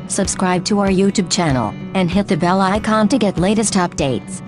subscribe to our YouTube channel, and hit the bell icon to get latest updates.